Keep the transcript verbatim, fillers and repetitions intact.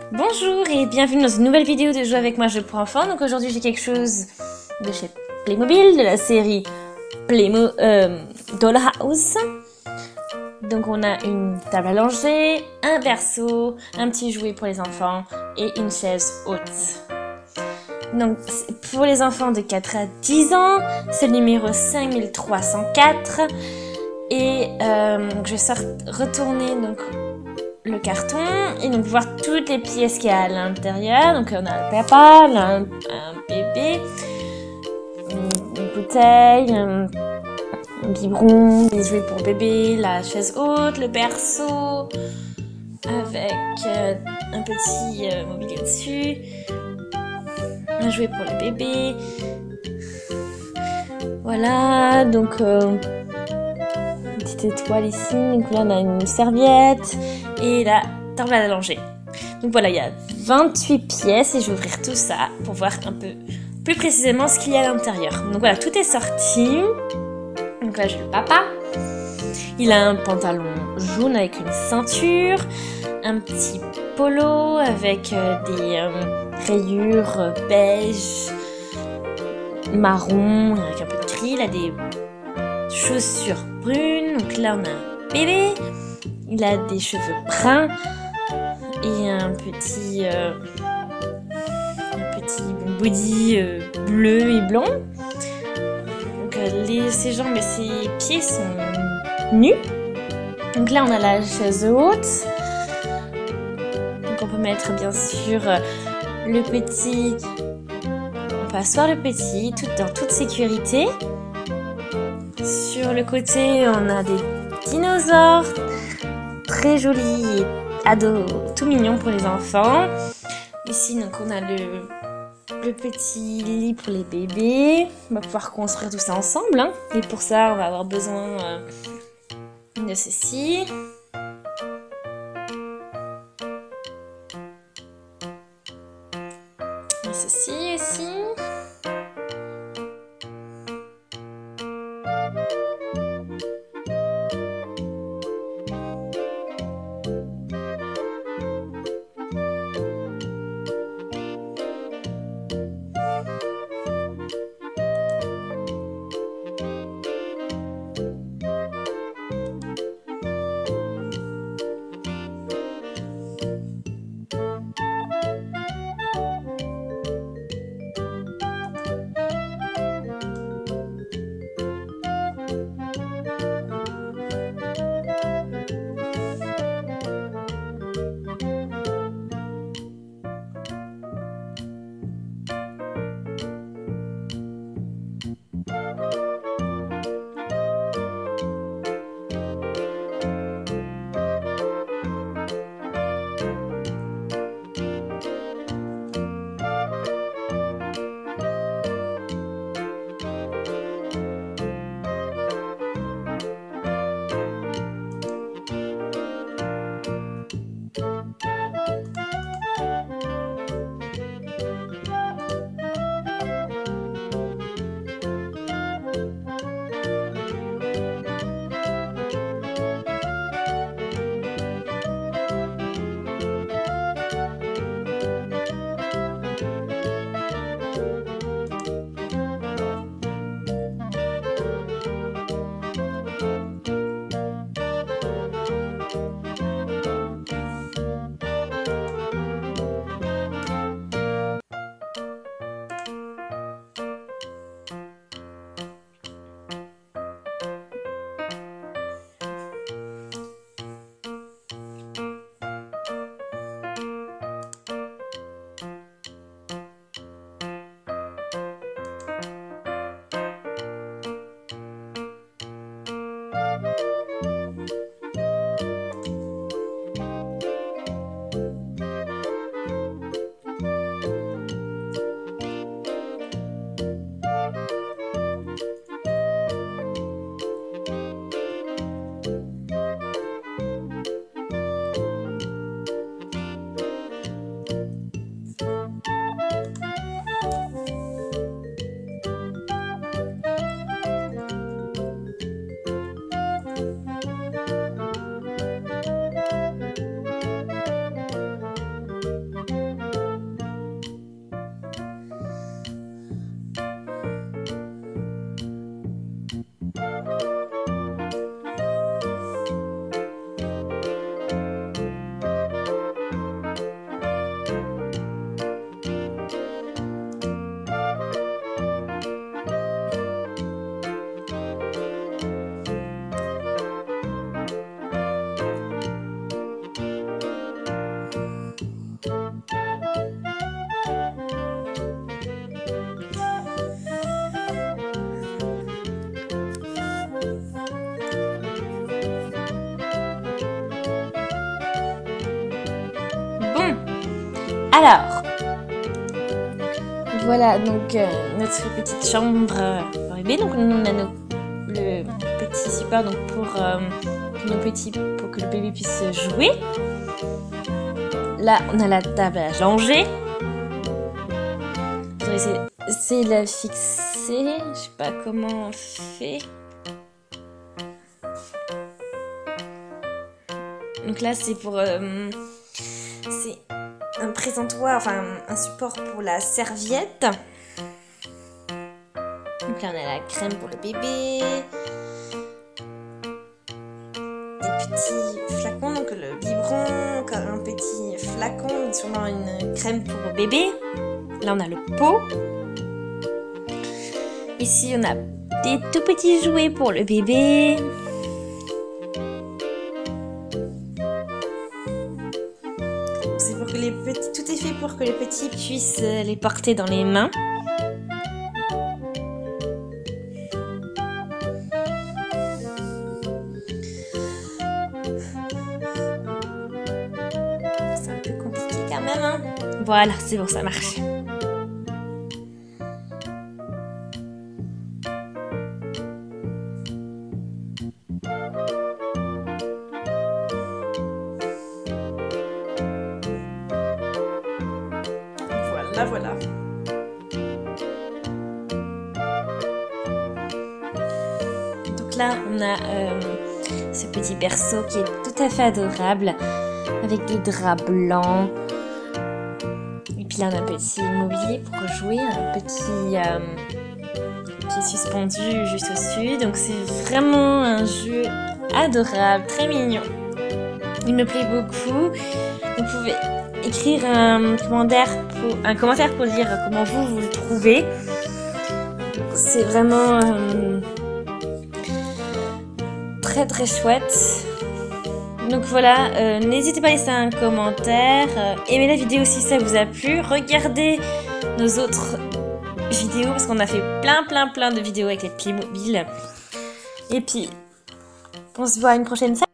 Bonjour et bienvenue dans une nouvelle vidéo de Jouer avec moi jeu pour enfants. Donc aujourd'hui j'ai quelque chose de chez Playmobil, de la série Playmo euh, Dollhouse. Donc on a une table allongée, un berceau, un petit jouet pour les enfants et une chaise haute. Donc pour les enfants de quatre à dix ans, c'est le numéro cinq mille trois cent quatre. Et euh, je vais retourner donc le carton et donc voir toutes les pièces qu'il y a à l'intérieur. Donc on a le papa, un, un bébé, une, une bouteille, un, un biberon, des jouets pour bébé, la chaise haute, le berceau avec euh, un petit euh, mobilier dessus, un jouet pour le bébé. Voilà, donc euh, une petite étoile ici. Donc là on a une serviette et la table à langer. Donc voilà, il y a vingt-huit pièces et je vais ouvrir tout ça pour voir un peu plus précisément ce qu'il y a à l'intérieur. Donc voilà, tout est sorti. Donc là j'ai le papa. Il a un pantalon jaune avec une ceinture, un petit polo avec euh, des euh, rayures euh, beige, marron, avec un peu de gris. Il a des chaussures brunes. Donc là on a un bébé. Il a des cheveux bruns et un petit, euh, un petit body euh, bleu et blanc. Donc euh, les, ses jambes et ses pieds sont nus. Donc là on a la chaise haute. Donc on peut mettre bien sûr euh, le petit. On peut asseoir le petit tout, dans toute sécurité. Sur le côté on a des dinosaures. Très joli et ado, tout mignon pour les enfants. Ici donc on a le, le petit lit pour les bébés. On va pouvoir construire tout ça ensemble, hein. Et pour ça on va avoir besoin euh, de ceci. Et ceci aussi. Alors, voilà donc euh, notre petite chambre euh, pour bébé. Donc on a nos, le petit support donc pour euh, nos petits, pour que le bébé puisse jouer. Là, on a la table à langer. Je vais essayer, essayer de la fixer. Je sais pas comment on fait. Donc là, c'est pour... Euh, c'est un présentoir, enfin un support pour la serviette. Donc là, on a la crème pour le bébé. Des petits flacons, donc le biberon, encore un petit flacon, sûrement une crème pour bébé. Là, on a le pot. Ici, on a des tout petits jouets pour le bébé. C'est pour que les petits, tout est fait pour que les petits puissent les porter dans les mains. C'est un peu compliqué quand même, hein? Voilà, c'est bon, ça marche. Voilà, voilà. Donc là, on a euh, ce petit berceau qui est tout à fait adorable, avec des draps blancs. Et puis là, on a un petit mobilier pour jouer, un petit euh, qui est suspendu juste au-dessus. Donc c'est vraiment un jeu adorable, très mignon. Il me plaît beaucoup. Vous pouvez écrire un commentaire pour, un commentaire pour dire comment vous, vous le trouvez. C'est vraiment euh, très très chouette. Donc voilà, euh, n'hésitez pas à laisser un commentaire. Euh, aimez la vidéo si ça vous a plu. Regardez nos autres vidéos parce qu'on a fait plein plein plein de vidéos avec les Playmobil. Et puis, on se voit à une prochaine fois.